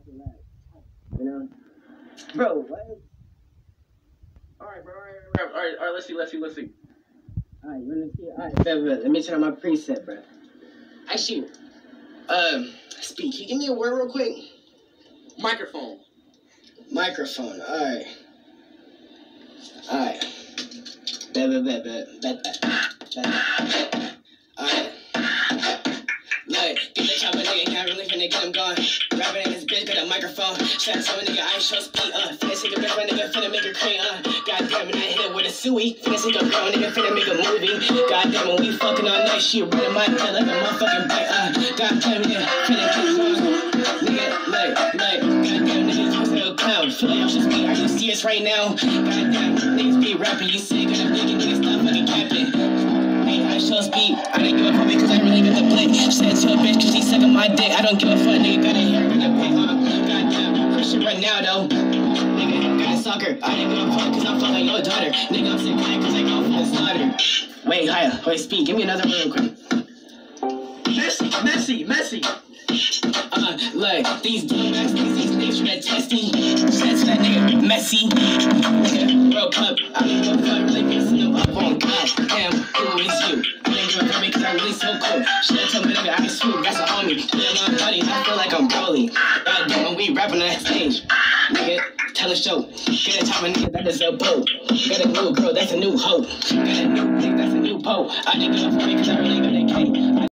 You know? Bro, what? Alright, bro, alright, let's see. Alright, you wanna see? Alright, let me turn on my preset, bro. Actually, Speed, can you give me a word real quick? Microphone. Microphone, alright. Alright. Bet. Alright. Look, get the chopper, nigga, can't really finna get him going. Rapping in this bitch, got a microphone. Shot to a nigga, Ishowerspeed, finna take a breath, my nigga, finna make a crane, Goddamn it, I hit it with a suey. Finna take a girl, nigga, finna make a movie. Goddamn it, we fucking all night, she running my head like a motherfucking bite, Goddamn it, finna get wrong. Nigga, goddamn, niggas was a clown. Feel like Ishowerspeed, are you serious right now? Goddamn, niggas be rapping, you sick, gotta make it, niggas stop fucking capping. Hey, Ishowerspeed, I didn't give a fuck because I really got the play. Said to a bitch cause she sucking my dick. I don't give a fuck, nigga, got a hair, got a pay, Goddamn, Christian right now though. Nigga, got a soccer, I didn't give a fuck cause I'm fucking your daughter. Nigga, I'm sick mad cause I go for the slaughter. Wait, Speed, give me another real quick. Messy. Look, these dumbass niggas, these niggas tryna test me. Said to that nigga, messy. Nigga, broke up, I don't give a fuck, really mixing them up on God. Damn, who is you? I didn't give a fuck because I'm really so cool. Should've told me nigga, I swoop, that's a homie. Put in my body, I feel like I'm Broly. Goddamn, when we rapping on that stage. Nigga, tell a show. Get a top of nigga, that is a boat. Got a new girl, that's a new hoe. Got a new dick, that's a new pole. I didn't give a fuck because I really got a cake.